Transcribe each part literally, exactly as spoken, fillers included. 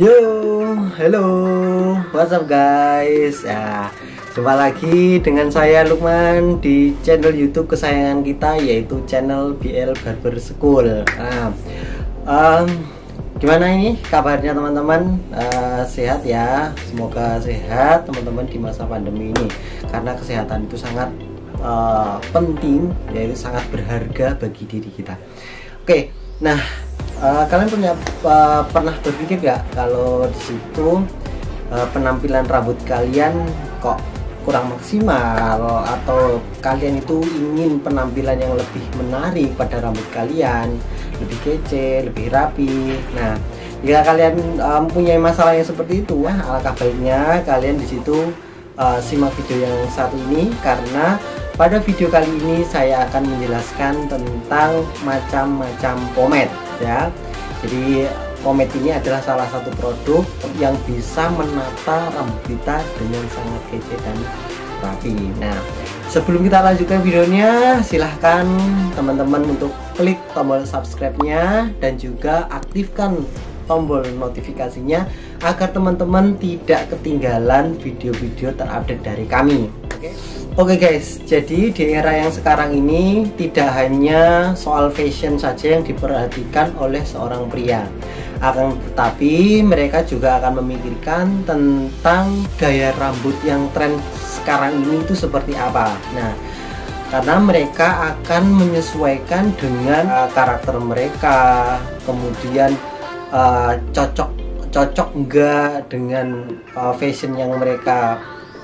Yo, hello, what's up guys? Ya, jumpa lagi dengan saya Lukman di channel YouTube kesayangan kita, yaitu channel B L Barber School. Nah, um, gimana ini kabarnya teman-teman? Uh, sehat ya? Semoga sehat teman-teman di masa pandemi ini, karena kesehatan itu sangat uh, penting, yaitu sangat berharga bagi diri kita. Oke, nah. Uh, kalian punya uh, pernah berpikir gak kalau di situ uh, penampilan rambut kalian kok kurang maksimal, atau kalian itu ingin penampilan yang lebih menarik pada rambut kalian, lebih kece, lebih rapi. Nah, jika kalian uh, mempunyai masalah yang seperti itu, wah, alangkah baiknya kalian di situ uh, simak video yang satu ini, karena pada video kali ini saya akan menjelaskan tentang macam-macam pomade ya. Jadi pomade ini adalah salah satu produk yang bisa menata rambut kita dengan sangat kece dan rapi. Nah, sebelum kita lanjutkan videonya, silahkan teman-teman untuk klik tombol subscribe-nya dan juga aktifkan tombol notifikasinya agar teman-teman tidak ketinggalan video-video terupdate dari kami. Oke, okay? Oke okay guys, jadi di era yang sekarang ini tidak hanya soal fashion saja yang diperhatikan oleh seorang pria, akan tetapi mereka juga akan memikirkan tentang gaya rambut yang tren sekarang ini itu seperti apa. Nah, karena mereka akan menyesuaikan dengan uh, karakter mereka, kemudian uh, cocok cocok enggak dengan uh, fashion yang mereka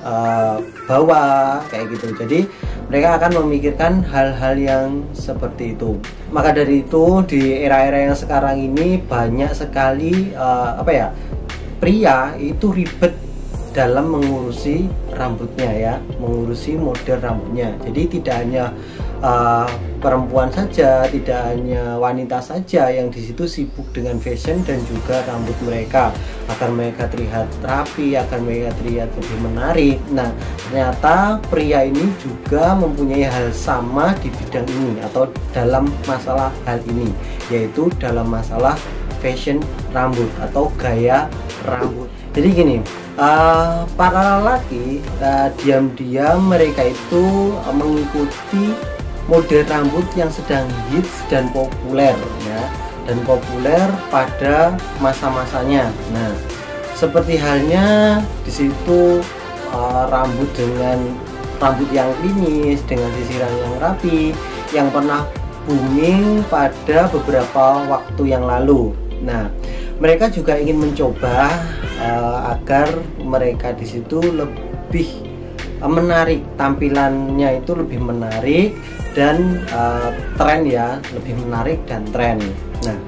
Uh, bawa kayak gitu. Jadi mereka akan memikirkan hal-hal yang seperti itu. Maka dari itu di era-era yang sekarang ini banyak sekali uh, apa ya, pria itu ribet dalam mengurusi rambutnya ya, mengurusi model rambutnya. Jadi tidak hanya uh, perempuan saja, tidak hanya wanita saja yang di situ sibuk dengan fashion dan juga rambut mereka, agar mereka terlihat rapi, agar mereka terlihat lebih menarik. Nah, ternyata pria ini juga mempunyai hal sama di bidang ini, atau dalam masalah hal ini, yaitu dalam masalah fashion rambut atau gaya rambut. Jadi gini, uh, para lelaki uh, diam-diam mereka itu uh, mengikuti model rambut yang sedang hits dan populer ya, dan populer pada masa-masanya. Nah, seperti halnya di situ uh, rambut dengan rambut yang klinis, dengan sisiran yang rapi, yang pernah booming pada beberapa waktu yang lalu. Nah, mereka juga ingin mencoba uh, agar mereka di situ lebih uh, menarik, tampilannya itu lebih menarik dan uh, tren ya, lebih menarik dan tren. Nah,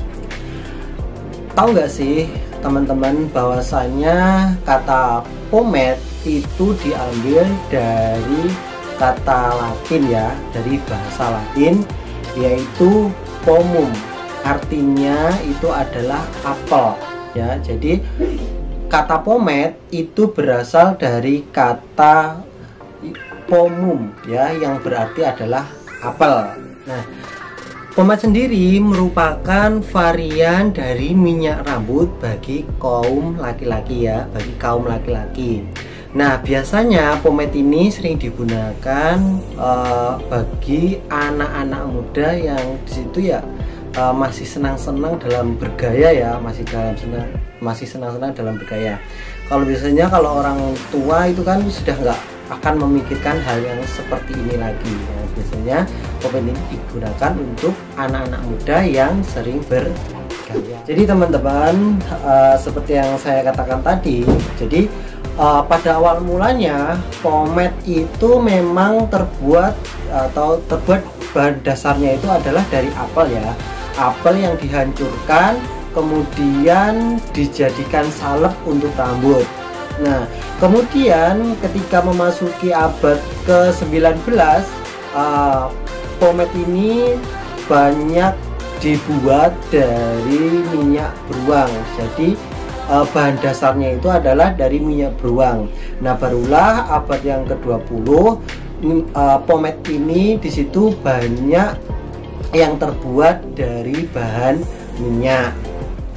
tahu nggak sih teman-teman bahwasanya kata pomade itu diambil dari kata Latin ya, dari bahasa Latin, yaitu pomum. Artinya itu adalah apel ya. Jadi kata pomade itu berasal dari kata pomum ya, yang berarti adalah apel. Nah, pomade sendiri merupakan varian dari minyak rambut bagi kaum laki-laki ya, bagi kaum laki-laki. Nah, biasanya pomade ini sering digunakan uh, bagi anak-anak muda yang di situ ya Uh, masih senang-senang dalam bergaya ya, masih dalam senang masih senang-senang dalam bergaya. Kalau biasanya kalau orang tua itu kan sudah nggak akan memikirkan hal yang seperti ini lagi ya. Biasanya pomade ini digunakan untuk anak-anak muda yang sering bergaya. Jadi teman-teman, uh, seperti yang saya katakan tadi, jadi uh, pada awal mulanya pomade itu memang terbuat atau terbuat bahan dasarnya itu adalah dari apel ya. Apel yang dihancurkan kemudian dijadikan salep untuk rambut. Nah, kemudian ketika memasuki abad ke sembilan belas, uh, pomade ini banyak dibuat dari minyak beruang. Jadi uh, bahan dasarnya itu adalah dari minyak beruang. Nah, barulah abad yang ke dua puluh uh, pomade ini di situ banyak yang terbuat dari bahan minyak.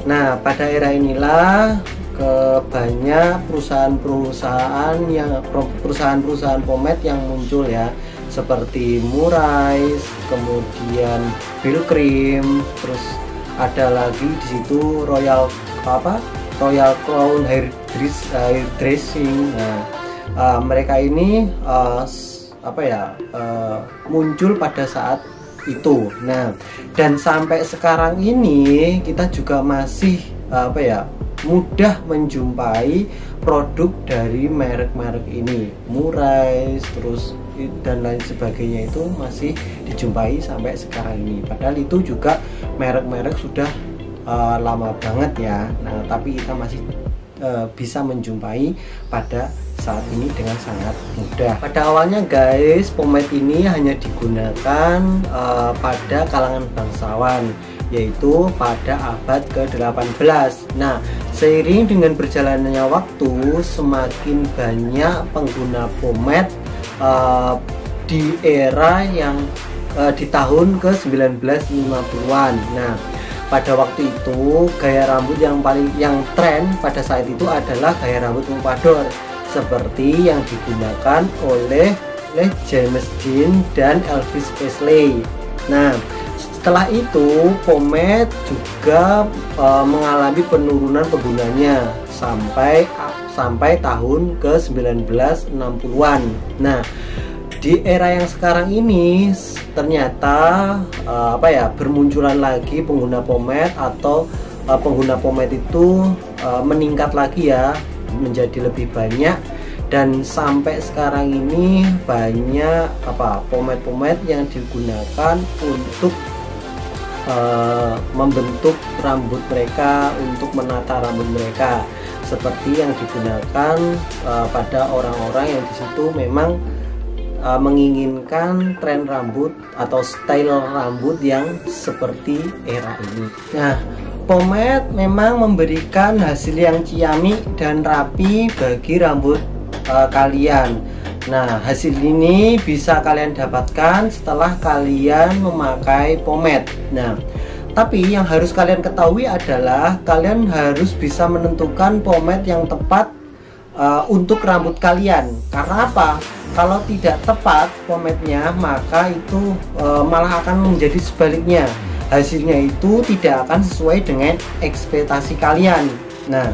Nah, pada era inilah ke banyak perusahaan-perusahaan yang perusahaan-perusahaan pomade yang muncul ya, seperti Murais, kemudian Brylcreem, terus ada lagi di situ Royal apa Royal Crown Hair, Dress, hair Dressing. Nah, uh, mereka ini uh, apa ya uh, muncul pada saat itu. Nah, dan sampai sekarang ini kita juga masih uh, apa ya mudah menjumpai produk dari merek-merek ini, Murais, terus dan lain sebagainya, itu masih dijumpai sampai sekarang ini. Padahal itu juga merek-merek sudah uh, lama banget ya. Nah, tapi kita masih uh, bisa menjumpai pada saat ini dengan sangat mudah. Pada awalnya guys, pomade ini hanya digunakan uh, pada kalangan bangsawan, yaitu pada abad ke delapan belas. Nah, seiring dengan berjalannya waktu, semakin banyak pengguna pomade uh, di era yang uh, di tahun ke sembilan belas lima puluhan. Nah, pada waktu itu gaya rambut yang paling yang tren pada saat itu adalah gaya rambut pompadour, seperti yang digunakan oleh, oleh James Dean dan Elvis Presley. Nah, setelah itu pomade juga e, mengalami penurunan penggunanya sampai sampai tahun ke sembilan belas enam puluhan. Nah, di era yang sekarang ini ternyata e, apa ya bermunculan lagi pengguna pomade, atau e, pengguna pomade itu e, meningkat lagi ya, menjadi lebih banyak. Dan sampai sekarang ini banyak apa pomade-pomade yang digunakan untuk Uh, membentuk rambut mereka, untuk menata rambut mereka, seperti yang digunakan uh, pada orang-orang yang disitu memang uh, menginginkan tren rambut atau style rambut yang seperti era ini. Nah, pomade memang memberikan hasil yang ciamik dan rapi bagi rambut uh, kalian. Nah, hasil ini bisa kalian dapatkan setelah kalian memakai pomade. Nah, tapi yang harus kalian ketahui adalah kalian harus bisa menentukan pomade yang tepat uh, untuk rambut kalian. Karena apa? Kalau tidak tepat pomade-nya, maka itu uh, malah akan menjadi sebaliknya. Hasilnya itu tidak akan sesuai dengan ekspektasi kalian. Nah,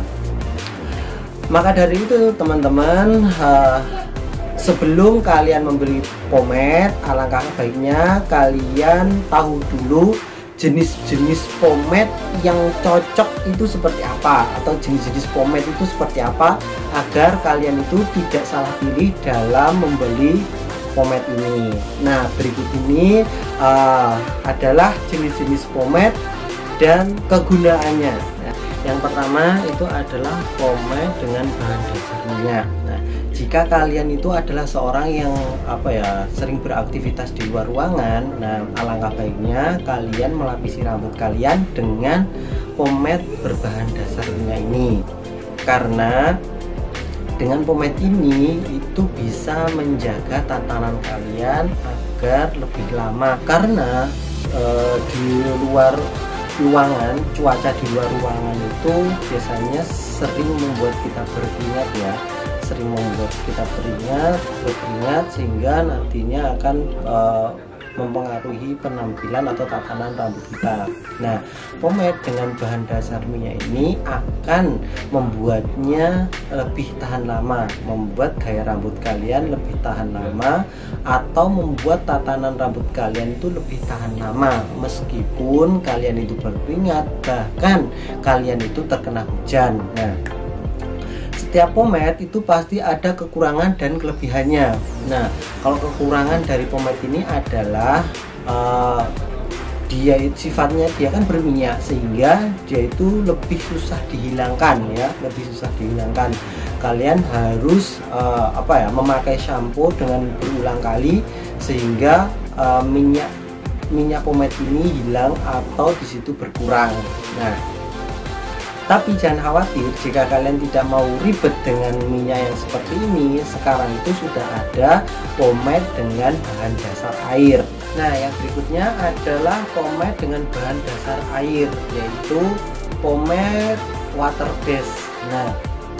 maka dari itu teman-teman, uh, sebelum kalian membeli pomade, alangkah baiknya kalian tahu dulu jenis-jenis pomade yang cocok itu seperti apa, atau jenis-jenis pomade itu seperti apa, agar kalian itu tidak salah pilih dalam membeli pomade ini. Nah, berikut ini uh, adalah jenis-jenis pomade dan kegunaannya. Nah, yang pertama itu adalah pomade dengan bahan dasar minyak. Nah, jika kalian itu adalah seorang yang apa ya sering beraktivitas di luar ruangan, nah alangkah baiknya kalian melapisi rambut kalian dengan pomade berbahan dasar minyak ini, karena dengan pomade ini itu bisa menjaga tatanan kalian agar lebih lama. Karena e, di luar ruangan, cuaca di luar ruangan itu biasanya sering membuat kita berkeringat ya, sering membuat kita beringat, berkeringat, sehingga nantinya akan e, mempengaruhi penampilan atau tatanan rambut kita. Nah, pomade dengan bahan dasar minyak ini akan membuatnya lebih tahan lama, membuat gaya rambut kalian lebih tahan lama, atau membuat tatanan rambut kalian itu lebih tahan lama meskipun kalian itu berkeringat, bahkan kalian itu terkena hujan. Nah, setiap pomade itu pasti ada kekurangan dan kelebihannya. Nah, kalau kekurangan dari pomade ini adalah uh, dia sifatnya dia kan berminyak, sehingga dia itu lebih susah dihilangkan ya, lebih susah dihilangkan. Kalian harus uh, apa ya memakai shampoo dengan berulang kali, sehingga uh, minyak minyak pomade ini hilang atau disitu berkurang. Nah, tapi jangan khawatir jika kalian tidak mau ribet dengan minyak yang seperti ini. Sekarang itu sudah ada pomade dengan bahan dasar air. Nah, yang berikutnya adalah pomade dengan bahan dasar air, yaitu pomade water base. Nah,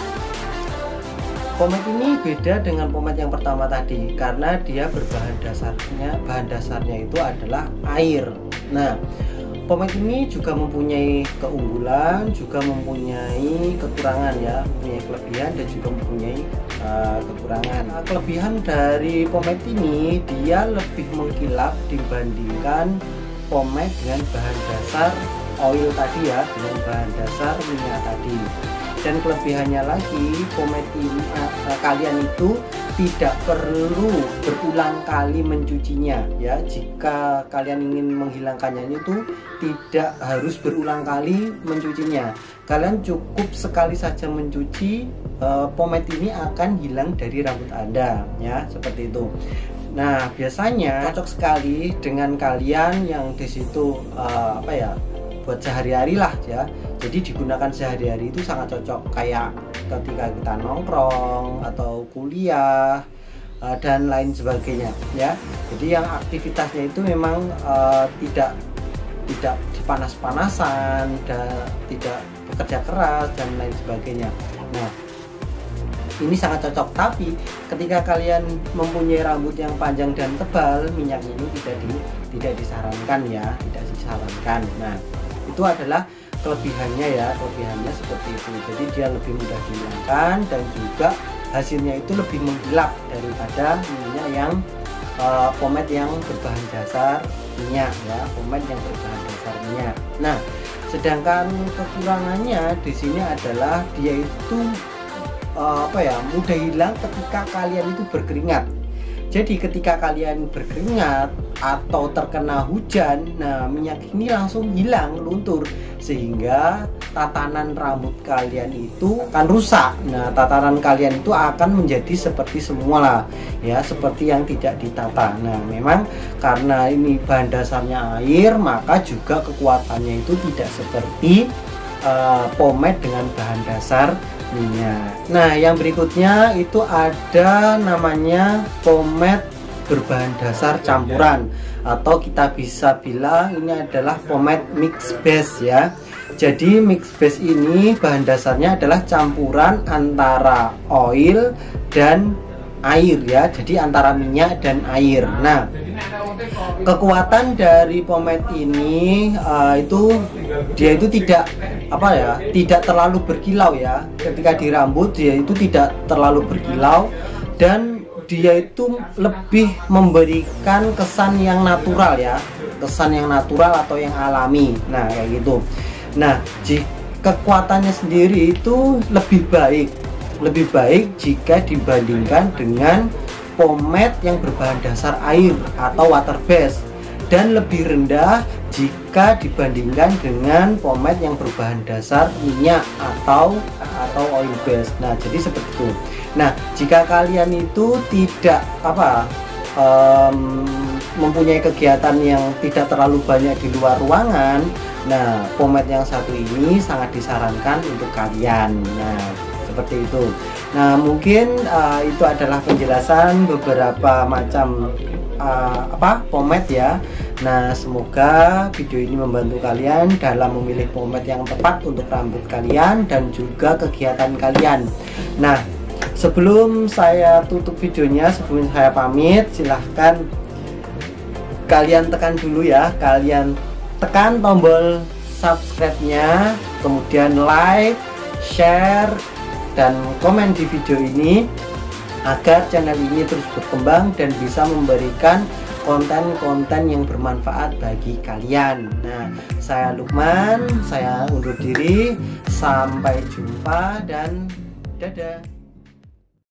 pomade ini beda dengan pomade yang pertama tadi karena dia berbahan dasarnya bahan dasarnya itu adalah air. Nah, pomade ini juga mempunyai keunggulan, juga mempunyai kekurangan ya, mempunyai kelebihan dan juga mempunyai uh, kekurangan. Nah, kelebihan dari pomade ini dia lebih mengkilap dibandingkan pomade dengan bahan dasar oil tadi ya, dengan bahan dasar minyak tadi. Dan kelebihannya lagi, pomade ini uh, kalian itu tidak perlu berulang kali mencucinya ya. Jika kalian ingin menghilangkannya itu tidak harus berulang kali mencucinya. Kalian cukup sekali saja mencuci, uh, pomade ini akan hilang dari rambut Anda ya, seperti itu. Nah, biasanya cocok sekali dengan kalian yang di situ uh, apa ya, buat sehari-hari lah ya. Jadi digunakan sehari-hari itu sangat cocok, kayak ketika kita nongkrong atau kuliah uh, dan lain sebagainya ya. Jadi yang aktivitasnya itu memang uh, tidak tidak panas-panasan dan tidak bekerja keras dan lain sebagainya. Nah, ini sangat cocok. Tapi ketika kalian mempunyai rambut yang panjang dan tebal, minyak ini tidak di, tidak disarankan ya, tidak disarankan. Nah, itu adalah kelebihannya ya, kelebihannya seperti itu. Jadi dia lebih mudah dihilangkan dan juga hasilnya itu lebih mengkilap daripada minyak yang uh, pomade yang berbahan dasar minyak ya, pomade yang berbahan dasar minyak. Nah, sedangkan kekurangannya di sini adalah dia itu uh, apa ya, mudah hilang ketika kalian itu berkeringat. Jadi ketika kalian berkeringat atau terkena hujan, nah minyak ini langsung hilang, luntur, sehingga tatanan rambut kalian itu akan rusak. Nah, tatanan kalian itu akan menjadi seperti semula lah ya, seperti yang tidak ditata. Nah, memang karena ini bahan dasarnya air, maka juga kekuatannya itu tidak seperti uh, pomade dengan bahan dasar minyak. Nah, yang berikutnya itu ada namanya pomade berbahan dasar campuran, atau kita bisa bilang ini adalah pomade mix base ya. Jadi mix base ini bahan dasarnya adalah campuran antara oil dan air ya, jadi antara minyak dan air. Nah, kekuatan dari pomade ini uh, itu dia itu tidak apa ya, tidak terlalu berkilau ya. Ketika di rambut dia itu tidak terlalu berkilau dan dia itu lebih memberikan kesan yang natural ya, kesan yang natural atau yang alami. Nah, kayak gitu. Nah, jika kekuatannya sendiri itu lebih baik lebih baik jika dibandingkan dengan pomade yang berbahan dasar air atau water base, dan lebih rendah jika dibandingkan dengan pomade yang berbahan dasar minyak atau atau oil base. Nah, jadi seperti itu. Nah, jika kalian itu tidak apa um, mempunyai kegiatan yang tidak terlalu banyak di luar ruangan, nah pomade yang satu ini sangat disarankan untuk kalian. Nah, seperti itu. Nah, mungkin uh, itu adalah penjelasan beberapa macam uh, apa pomade ya. Nah, semoga video ini membantu kalian dalam memilih pomade yang tepat untuk rambut kalian dan juga kegiatan kalian. Nah, sebelum saya tutup videonya, sebelum saya pamit, silahkan kalian tekan dulu ya, kalian tekan tombol subscribe-nya, kemudian like, share, dan komen di video ini agar channel ini terus berkembang dan bisa memberikan konten-konten yang bermanfaat bagi kalian. Nah, saya Lukman, saya undur diri, sampai jumpa dan dadah.